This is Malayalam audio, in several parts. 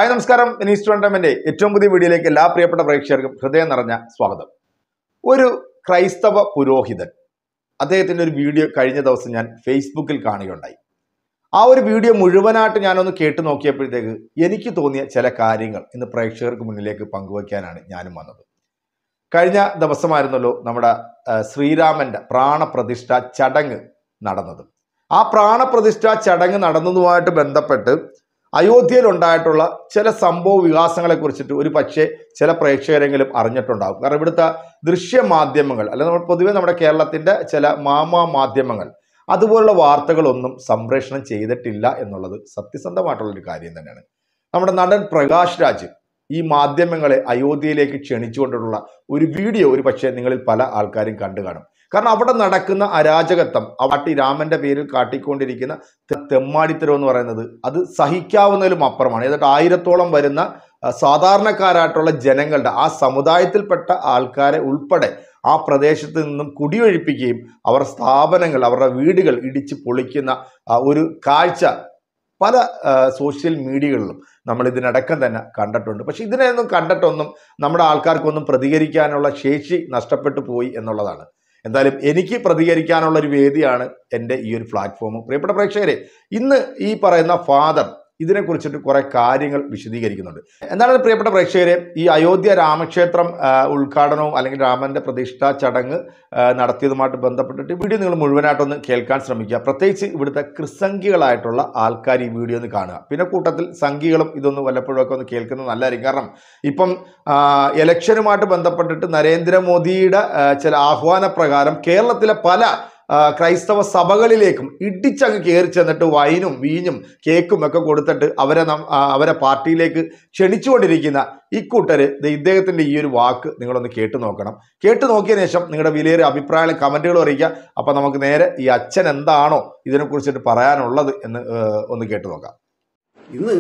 ഹായ് നമസ്കാരം. വിനീസ് ടോണ്ടമെന്റ് ഏറ്റവും പുതിയ വീഡിയോയിലേക്ക് എല്ലാ പ്രിയപ്പെട്ട പ്രേക്ഷകർക്കും ഹൃദയം നിറഞ്ഞ സ്വാഗതം. ഒരു ക്രൈസ്തവ പുരോഹിതൻ അദ്ദേഹത്തിന്റെ ഒരു വീഡിയോ കഴിഞ്ഞ ദിവസം ഞാൻ ഫേസ്ബുക്കിൽ കാണുകയുണ്ടായി. ആ ഒരു വീഡിയോ മുഴുവനായിട്ട് ഞാനൊന്ന് കേട്ടു നോക്കിയപ്പോഴത്തേക്ക് എനിക്ക് തോന്നിയ ചില കാര്യങ്ങൾ ഇന്ന് പ്രേക്ഷകർക്ക് മുന്നിലേക്ക് പങ്കുവയ്ക്കാനാണ് ഞാനും വന്നത്. കഴിഞ്ഞ ദിവസമായിരുന്നല്ലോ നമ്മുടെ ശ്രീരാമന്റെ പ്രാണപ്രതിഷ്ഠ ചടങ്ങ് നടന്നത്. ആ പ്രാണപ്രതിഷ്ഠ ചടങ്ങ് നടന്നതുമായിട്ട് ബന്ധപ്പെട്ട് അയോധ്യയിൽ ഉണ്ടായിട്ടുള്ള ചില സംഭവ വികാസങ്ങളെ കുറിച്ചിട്ട് ഒരു പക്ഷേ ചില പ്രേക്ഷകരെങ്കിലും അറിഞ്ഞിട്ടുണ്ടാകും. കാരണം ഇവിടുത്തെ ദൃശ്യമാധ്യമങ്ങൾ അല്ലെങ്കിൽ പൊതുവെ നമ്മുടെ കേരളത്തിന്റെ ചില മാധ്യമങ്ങൾ അതുപോലുള്ള വാർത്തകളൊന്നും സംപ്രേഷണം ചെയ്തിട്ടില്ല എന്നുള്ളത് സത്യസന്ധമായിട്ടുള്ളൊരു കാര്യം തന്നെയാണ്. നമ്മുടെ നടൻ പ്രകാശ് രാജ് ഈ മാധ്യമങ്ങളെ അയോധ്യയിലേക്ക് ക്ഷണിച്ചുകൊണ്ടുള്ള ഒരു വീഡിയോ ഒരു പക്ഷേ നിങ്ങളിൽ പല ആൾക്കാരും കണ്ടു കാണും. കാരണം അവിടെ നടക്കുന്ന അരാജകത്വം, രാമന്റെ പേരിൽ കാട്ടിക്കൊണ്ടിരിക്കുന്ന തെമ്മാടിത്തരം എന്ന് പറയുന്നത് അത് സഹിക്കാവുന്നതിലും അപ്പുറമാണ്. ഏതാണ്ട് 1000-ഓളം വരുന്ന സാധാരണക്കാരായിട്ടുള്ള ജനങ്ങളുടെ ആ സമുദായത്തിൽപ്പെട്ട ആൾക്കാരെ ഉൾപ്പെടെ ആ പ്രദേശത്ത് നിന്നും കുടിയൊഴിപ്പിക്കുകയും അവർ സ്ഥാപനങ്ങൾ അവരുടെ വീടുകൾ ഇടിച്ച് പൊളിക്കുന്ന ഒരു കാഴ്ച പല സോഷ്യൽ മീഡിയകളിലും നമ്മൾ ഇതിനടക്കം തന്നെ കണ്ടിട്ടുണ്ട്. പക്ഷെ ഇതിനെയൊന്നും കണ്ടിട്ടൊന്നും നമ്മുടെ ആൾക്കാർക്കൊന്നും പ്രതികരിക്കാനുള്ള ശേഷി നഷ്ടപ്പെട്ടു പോയി എന്നുള്ളതാണ്. എന്തായാലും എനിക്ക് പ്രതികരിക്കാനുള്ള ഒരു വേദിയാണ് എൻ്റെ ഈ ഒരു പ്ലാറ്റ്ഫോം. പ്രിയപ്പെട്ട പ്രേക്ഷകരെ, ഇന്ന് ഈ പറയുന്ന ഫാദർ ഇതിനെക്കുറിച്ചിട്ട് കുറെ കാര്യങ്ങൾ വിശദീകരിക്കുന്നുണ്ട്. എന്താണ് പ്രിയപ്പെട്ട പ്രേക്ഷകരെ, ഈ അയോധ്യ രാമക്ഷേത്രം ഉദ്ഘാടനവും അല്ലെങ്കിൽ രാമന്റെ പ്രതിഷ്ഠാ ചടങ്ങ് നടത്തിയതുമായിട്ട് ബന്ധപ്പെട്ടിട്ട് വീഡിയോ നിങ്ങൾ മുഴുവനായിട്ടൊന്ന് കേൾക്കാൻ ശ്രമിക്കുക. പ്രത്യേകിച്ച് ഇവിടുത്തെ ക്രിസംഖികളായിട്ടുള്ള ആൾക്കാർ ഈ വീഡിയോ ഒന്ന് കാണുക. പിന്നെ കൂട്ടത്തിൽ സംഖ്യകളും ഇതൊന്ന് വല്ലപ്പോഴൊക്കെ ഒന്ന് കേൾക്കുന്നത് നല്ലതായിരിക്കും. കാരണം ഇപ്പം ഇലക്ഷനുമായിട്ട് ബന്ധപ്പെട്ടിട്ട് നരേന്ദ്രമോദിയുടെ ചില ആഹ്വാന പ്രകാരം കേരളത്തിലെ പല ക്രൈസ്തവ സഭകളിലേക്കും ഇടിച്ചങ്ങ് കയറി ചെന്നിട്ട് വൈനും വീഞ്ഞും കേക്കും ഒക്കെ കൊടുത്തിട്ട് അവരെ പാർട്ടിയിലേക്ക് ക്ഷണിച്ചുകൊണ്ടിരിക്കുന്ന ഇക്കൂട്ടര് ഇദ്ദേഹത്തിന്റെ ഈ ഒരു വാക്ക് നിങ്ങളൊന്ന് കേട്ടു നോക്കണം. കേട്ടു നോക്കിയതിനു ശേഷം നിങ്ങളുടെ വിലയേറിയ അഭിപ്രായങ്ങളും കമന്റുകളും അറിയിക്കുക. അപ്പൊ നമുക്ക് നേരെ ഈ അച്ഛൻ എന്താണോ ഇതിനെക്കുറിച്ചിട്ട് പറയാനുള്ളത് എന്ന് ഒന്ന് കേട്ടു നോക്കാം. ഇന്ന്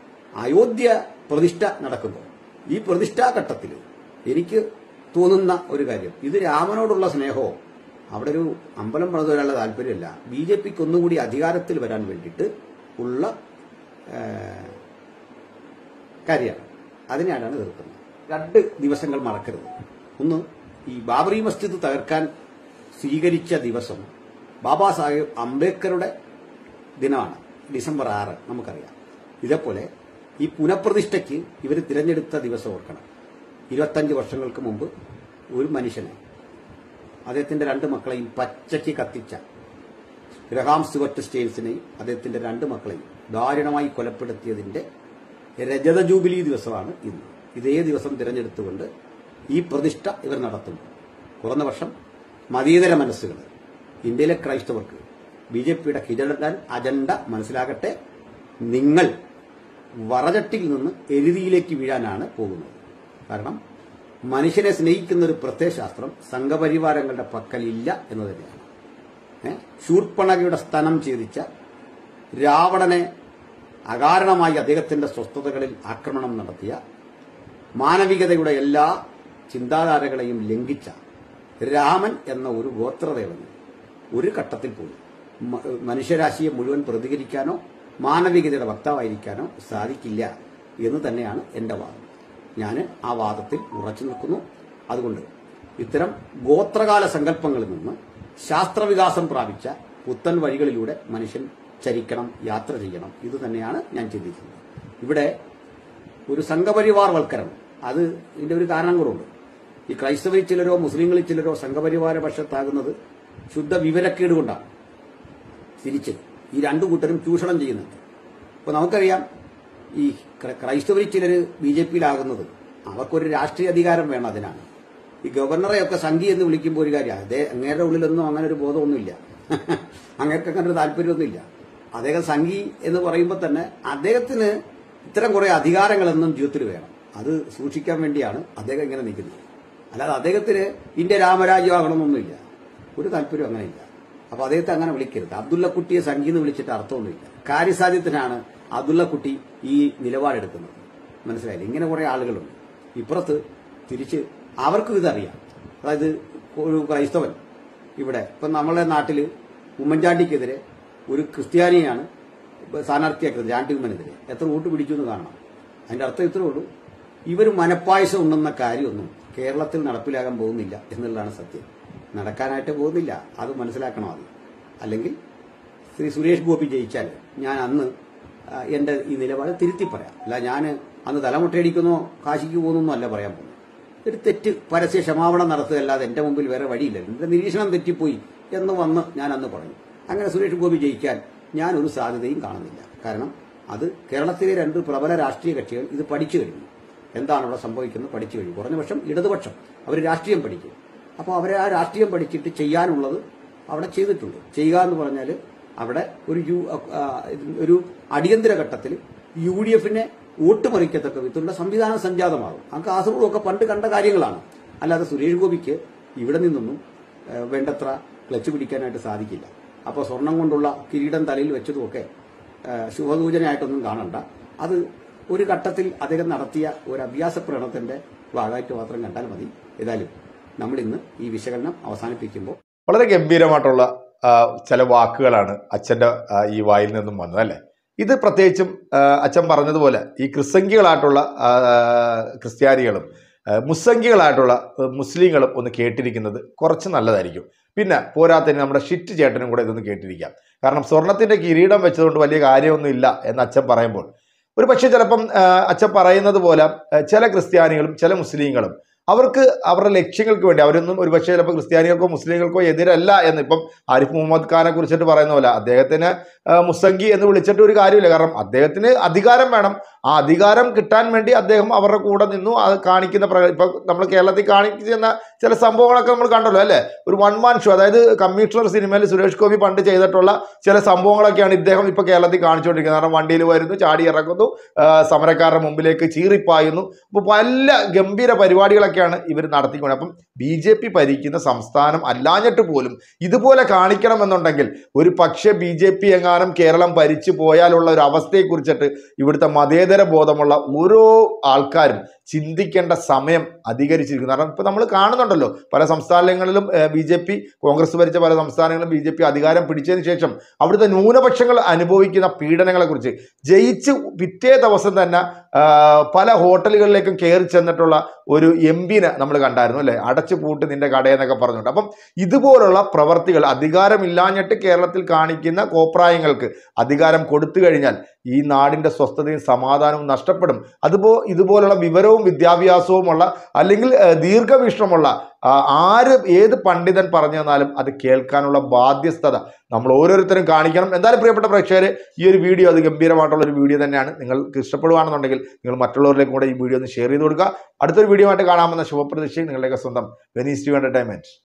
അയോധ്യ പ്രതിഷ്ഠ നടക്കുമ്പോൾ ഈ പ്രതിഷ്ഠാഘട്ടത്തിൽ എനിക്ക് തോന്നുന്ന ഒരു കാര്യം, ഇത് രാമനോടുള്ള സ്നേഹമോ അവിടെ ഒരു അമ്പലം പണിത് വരാനുള്ള താല്പര്യമല്ല, BJPക്ക് ഒന്നുകൂടി അധികാരത്തിൽ വരാൻ വേണ്ടിയിട്ട് ഉള്ള കാര്യമാണ്. അതിനെയാണ് എതിർക്കുന്നത്. 2 ദിവസങ്ങൾ മറക്കരുത്. ഒന്ന്, ഈ ബാബറി മസ്ജിദ് തകർക്കാൻ സ്വീകരിച്ച ദിവസം ബാബാ സാഹേബ് അംബേദ്കറുടെ ദിനമാണ്, ഡിസംബർ 6. നമുക്കറിയാം. ഇതേപോലെ ഈ പുനഃപ്രതിഷ്ഠയ്ക്ക് ഇവർ തിരഞ്ഞെടുത്ത ദിവസം ഓർക്കണം. 25 വർഷങ്ങൾക്ക് മുമ്പ് ഒരു മനുഷ്യനെ, അദ്ദേഹത്തിന്റെ 2 മക്കളെയും പച്ചയ്ക്ക് കത്തിച്ച ഗ്രഹാം സ്റ്റുവർട്ട് സ്റ്റെയിൻസിനെയും അദ്ദേഹത്തിന്റെ 2 മക്കളെയും ദാരുണമായി കൊലപ്പെടുത്തിയതിന്റെ രജത ജൂബിലി ദിവസമാണ് ഇന്ന്. ഇതേ ദിവസം തിരഞ്ഞെടുത്തുകൊണ്ട് ഈ പ്രതിഷ്ഠ ഇവർ നടത്തുന്നു. കുറഞ്ഞ വർഷം മതീതര മനസ്സുകൾ, ഇന്ത്യയിലെ ക്രൈസ്തവർക്ക് BJPയുടെ ഹിഡൻ അജണ്ട മനസ്സിലാകട്ടെ. നിങ്ങൾ വറചട്ടിയിൽ നിന്ന് എരുതിയിലേക്ക് വീഴാനാണ് പോകുന്നത്. കാരണം മനുഷ്യനെ സ്നേഹിക്കുന്ന ഒരു പ്രത്യയശാസ്ത്രം സംഘപരിവാരങ്ങളുടെ പക്കലില്ല എന്ന് തന്നെയാണ്. ശൂർപ്പണകയുടെ സ്ഥാനം ഛേദിച്ച രാവണനെ അകാരണമായി അദ്ദേഹത്തിന്റെ സ്വസ്ഥതകളിൽ ആക്രമണം നടത്തിയ, മാനവികതയുടെ എല്ലാ ചിന്താധാരകളെയും ലംഘിച്ച രാമൻ എന്ന ഒരു ഗോത്രദേവന് ഒരു ഘട്ടത്തിൽ പോലും മനുഷ്യരാശിയെ മുഴുവൻ പ്രതികരിക്കാനോ മാനവികതയുടെ വക്താവായിരിക്കാനോ സാധിക്കില്ല എന്ന് തന്നെയാണ് എന്റെ വാദം. ഞാൻ ആ വാദത്തിൽ ഉറച്ചു നിൽക്കുന്നു. അതുകൊണ്ട് ഇത്തരം ഗോത്രകാല സങ്കല്പങ്ങളിൽ നിന്ന് ശാസ്ത്രവികാസം പ്രാപിച്ച പുത്തൻ വഴികളിലൂടെ മനുഷ്യൻ ചരിക്കണം, യാത്ര ചെയ്യണം. ഇത് തന്നെയാണ് ഞാൻ ചിന്തിക്കുന്നത്. ഇവിടെ ഒരു സംഘപരിവാർ വൽക്കരണം, അത് ഇതിന്റെ ഒരു കാരണം കൂടെ. ഈ ക്രൈസ്തവരിൽ ചിലരോ മുസ്ലിങ്ങളിൽ ചിലരോ സംഘപരിവാര പക്ഷത്താകുന്നത് ശുദ്ധ വിവരക്കേട് കൊണ്ടാണ്. തിരിച്ച് ഈ 2 കൂട്ടരും ചൂഷണം ചെയ്യുന്നുണ്ട്. അപ്പൊ നമുക്കറിയാം, ഈ ക്രൈസ്തവരിൽ ചിലർ BJPയിലാകുന്നത് അവർക്കൊരു രാഷ്ട്രീയ അധികാരം വേണം. അതിനാണ് ഈ ഗവർണറെയൊക്കെ സംഘി എന്ന് വിളിക്കുമ്പോൾ ഒരു കാര്യം, അങ്ങേരുടെ ഉള്ളിലൊന്നും അങ്ങനെ ഒരു ബോധമൊന്നുമില്ല, അങ്ങേർക്ക് അങ്ങനെ ഒരു താല്പര്യമൊന്നുമില്ല. അദ്ദേഹം സംഘി എന്ന് പറയുമ്പോൾ തന്നെ അദ്ദേഹത്തിന് ഇത്തരം കുറെ അധികാരങ്ങളെന്നും ജീവിതത്തിൽ വേണം. അത് സൂക്ഷിക്കാൻ വേണ്ടിയാണ് അദ്ദേഹം ഇങ്ങനെ നിൽക്കുന്നത്. അല്ലാതെ അദ്ദേഹത്തിന് ഇന്ത്യ രാമരാജ്യമാകണമെന്നൊന്നുമില്ല, ഒരു താല്പര്യം അങ്ങനെയില്ല. അപ്പൊ അദ്ദേഹത്തെ അങ്ങനെ വിളിക്കരുത്. അബ്ദുള്ളക്കുട്ടിയെ സംഘി എന്ന് വിളിച്ചിട്ട് അർത്ഥമൊന്നുമില്ല. കാര്യസാധ്യത്തിനാണ് അബ്ദുള്ളക്കുട്ടി ഈ നിലപാടെടുക്കുന്നത്. മനസ്സിലായില്ല? ഇങ്ങനെ കുറെ ആളുകളുണ്ട്. ഇപ്പുറത്ത് തിരിച്ച് അവർക്കും ഇതറിയാം. അതായത് ഒരു ക്രൈസ്തവൻ ഇവിടെ ഇപ്പം നമ്മളെ നാട്ടിൽ ഉമ്മൻചാണ്ടിക്കെതിരെ ഒരു ക്രിസ്ത്യാനിയാണ് സ്ഥാനാർത്ഥിയാക്കുന്നത്, ചാണ്ടി ഉമ്മനെതിരെ എത്ര വോട്ട് പിടിച്ചു എന്ന് കാണണം. അതിന്റെ അർത്ഥം ഇത്രേ ഉള്ളൂ, ഇവർ മനപ്പായസം ഉണ്ടെന്ന കാര്യമൊന്നും കേരളത്തിൽ നടപ്പിലാകാൻ പോകുന്നില്ല എന്നുള്ളതാണ് സത്യം. നടക്കാനായിട്ട് പോകുന്നില്ല, അത് മനസ്സിലാക്കണം ആദ്യം. അല്ലെങ്കിൽ ശ്രീ സുരേഷ് ഗോപി ജയിച്ചാൽ ഞാൻ അന്ന് എന്റെ ഈ നിലപാട് തിരുത്തി പറയാം. അല്ല, ഞാൻ അന്ന് തലമുട്ടയടിക്കുന്നോ കാശിക്ക് പോകുന്നോ അല്ല പറയാൻ പോകുന്നത്. ഒരു തെറ്റ് പരസ്യ ക്ഷമാപണം നടത്തുകയല്ലാതെ എന്റെ മുമ്പിൽ വേറെ വഴിയില്ല. എന്റെ നിരീക്ഷണം തെറ്റിപ്പോയി എന്ന് വന്ന് ഞാൻ അന്ന് പറഞ്ഞു. അങ്ങനെ സുരേഷ് ഗോപി ജയിക്കാൻ ഞാനൊരു സാധ്യതയും കാണുന്നില്ല. കാരണം അത് കേരളത്തിലെ രണ്ട് പ്രബല രാഷ്ട്രീയ കക്ഷികൾ ഇത് പഠിച്ചു കഴിഞ്ഞു. എന്താണ് അവിടെ സംഭവിക്കുന്നത് പഠിച്ചു കഴിഞ്ഞു. കുറഞ്ഞ പക്ഷം ഇടതുപക്ഷം അവർ രാഷ്ട്രീയം പഠിക്കും. അപ്പോൾ അവരെ ആ രാഷ്ട്രീയം പഠിച്ചിട്ട് ചെയ്യാനുള്ളത് അവിടെ ചെയ്തിട്ടുണ്ട്. ചെയ്യുക എന്ന് പറഞ്ഞാൽ അവിടെ ഒരു അടിയന്തര ഘട്ടത്തിൽ UDF-നെ വോട്ട് മറിക്കത്തക്ക വിധത്തിലുള്ള സംവിധാനം സംജാതമാകും. ആ കാസർഗോഡൊക്കെ പണ്ട് കണ്ട കാര്യങ്ങളാണ്. അല്ലാതെ സുരേഷ് ഗോപിക്ക് ഇവിടെ നിന്നൊന്നും വേണ്ടത്ര ക്ലച്ച് പിടിക്കാനായിട്ട് സാധിക്കില്ല. അപ്പോൾ സ്വർണം കൊണ്ടുള്ള കിരീടം തലയിൽ വെച്ചതുമൊക്കെ ശുഭസൂചനയായിട്ടൊന്നും കാണണ്ട. അത് ഒരു ഘട്ടത്തിൽ അദ്ദേഹം നടത്തിയ ഒരു അഭ്യാസ പ്രകടനത്തിന്റെ ഭാഗമായിട്ട് മാത്രം കണ്ടാൽ മതി. ഏതായാലും നമ്മളിന്ന് ഈ വിശകലനം അവസാനിപ്പിക്കുമ്പോൾ വളരെ ഗംഭീരമായിട്ടുള്ള ചില വാക്കുകളാണ് അച്ഛൻ്റെ ഈ വായിൽ നിന്നും വന്നത് അല്ലേ. ഇത് പ്രത്യേകിച്ചും അച്ഛൻ പറഞ്ഞതുപോലെ ഈ ക്രിസ്സംഖ്യകളായിട്ടുള്ള ക്രിസ്ത്യാനികളും മുസ്സംഖ്യകളായിട്ടുള്ള മുസ്ലിങ്ങളും ഒന്ന് കേട്ടിരിക്കുന്നത് കുറച്ച് നല്ലതായിരിക്കും. പിന്നെ പോരാത്തതിന് നമ്മുടെ ഷിറ്റ് ചേട്ടനും കൂടെ ഇതൊന്ന് കേട്ടിരിക്കാം. കാരണം സ്വർണത്തിൻ്റെ കിരീടം വെച്ചതുകൊണ്ട് വലിയ കാര്യമൊന്നും ഇല്ല എന്ന് അച്ഛൻ പറയുമ്പോൾ ഒരു പക്ഷേ ചിലപ്പം അച്ഛൻ പറയുന്നത് പോലെ ചില ക്രിസ്ത്യാനികളും ചില മുസ്ലിങ്ങളും അവർക്ക് അവരുടെ ലക്ഷ്യങ്ങൾക്ക് വേണ്ടി അവരൊന്നും ഒരു പക്ഷേ ചിലപ്പോൾ ക്രിസ്ത്യാനികൾക്കോ മുസ്ലിങ്ങൾക്കോ എതിരല്ല എന്ന് ഇപ്പം ആരിഫ് മുഹമ്മദ് ഖാനെ കുറിച്ചിട്ട് പറയുന്ന പോലെ അദ്ദേഹത്തിന് മുസ്സംഗി എന്ന് വിളിച്ചിട്ട് ഒരു കാര്യമില്ല. കാരണം അദ്ദേഹത്തിന് അധികാരം വേണം. ആ അധികാരം കിട്ടാൻ വേണ്ടി അദ്ദേഹം അവരുടെ കൂടെ നിന്നു. അത് കാണിക്കുന്ന ഇപ്പം നമ്മൾ കേരളത്തിൽ കാണിക്കുന്ന ചില സംഭവങ്ങളൊക്കെ നമ്മൾ കണ്ടല്ലോ അല്ലേ. ഒരു വൺ മാൻ ഷോ, അതായത് കമ്മീഷണർ സിനിമയിൽ സുരേഷ് ഗോപി പണ്ട് ചെയ്തിട്ടുള്ള ചില സംഭവങ്ങളൊക്കെയാണ് ഇദ്ദേഹം ഇപ്പോൾ കേരളത്തിൽ കാണിച്ചുകൊണ്ടിരിക്കുന്നത്. കാരണം വണ്ടിയിൽ വരുന്നു, ചാടി ഇറങ്ങുന്നു, സമരക്കാരുടെ മുമ്പിലേക്ക് ചീറിപ്പായുന്നു. അപ്പോൾ പല ഗംഭീര പരിപാടികളൊക്കെയാണ് ഇവർ നടത്തിക്കൊണ്ട്. അപ്പം BJP ഭരിക്കുന്ന സംസ്ഥാനം അല്ലാഞ്ഞിട്ട് പോലും ഇതുപോലെ കാണിക്കണമെന്നുണ്ടെങ്കിൽ ഒരു പക്ഷേ BJP എങ്ങാനും കേരളം ഭരിച്ചു പോയാലുള്ള ഒരു അവസ്ഥയെക്കുറിച്ചിട്ട് ഇവിടുത്തെ മതേതര ബോധമുള്ള ഓരോ ആൾക്കാരും ചിന്തിക്കേണ്ട സമയം അധികരിച്ചിരിക്കുന്നു. കാരണം ഇപ്പം നമ്മൾ കാണുന്നുണ്ടല്ലോ പല സംസ്ഥാനങ്ങളിലും BJP കോൺഗ്രസ് ഭരിച്ച പല സംസ്ഥാനങ്ങളിലും BJP അധികാരം പിടിച്ചതിന് ശേഷം അവിടുത്തെ ന്യൂനപക്ഷങ്ങൾ അനുഭവിക്കുന്ന പീഡനങ്ങളെക്കുറിച്ച് ജയിച്ച് പിറ്റേ ദിവസം തന്നെ പല ഹോട്ടലുകളിലേക്കും കയറി ചെന്നിട്ടുള്ള ഒരു MP-നെ നമ്മൾ കണ്ടായിരുന്നു അല്ലേ. അടച്ചു പൂട്ട് നിന്റെ കടയെന്നൊക്കെ പറഞ്ഞുകൊണ്ട്. അപ്പം ഇതുപോലുള്ള പ്രവർത്തികൾ അധികാരമില്ലാഞ്ഞിട്ട് കേരളത്തിൽ കാണിക്കുന്ന കോപ്രായങ്ങൾക്ക് അധികാരം കൊടുത്തു കഴിഞ്ഞാൽ ഈ നാടിൻ്റെ സ്വസ്ഥതയും സമാധാനവും നഷ്ടപ്പെടും. ഇതുപോലുള്ള വിവരവും വിദ്യാഭ്യാസവുമുള്ള അല്ലെങ്കിൽ ദീർഘവീക്ഷണമുള്ള ഏത് പണ്ഡിതൻ പറഞ്ഞു തന്നാലും അത് കേൾക്കാനുള്ള ബാധ്യസ്ഥത നമ്മൾ ഓരോരുത്തരും കാണിക്കണം. എന്തായാലും പ്രിയപ്പെട്ട പ്രേക്ഷകരെ, ഈ ഒരു വീഡിയോ അത് ഗംഭീരമായിട്ടുള്ള ഒരു വീഡിയോ തന്നെയാണ്. നിങ്ങൾക്ക് ഇഷ്ടപ്പെടുകയാണെന്നുണ്ടെങ്കിൽ നിങ്ങൾ മറ്റുള്ളവരിലേക്കും കൂടെ ഈ വീഡിയോ ഒന്ന് ഷെയർ ചെയ്ത് കൊടുക്കുക. അടുത്തൊരു വീഡിയോ ആയിട്ട് കാണാമെന്ന ശുഭപ്രതീക്ഷയും നിങ്ങളുടെയൊക്കെ സ്വന്തം വെനീസ് TV എന്റർടൈൻമെന്റ്.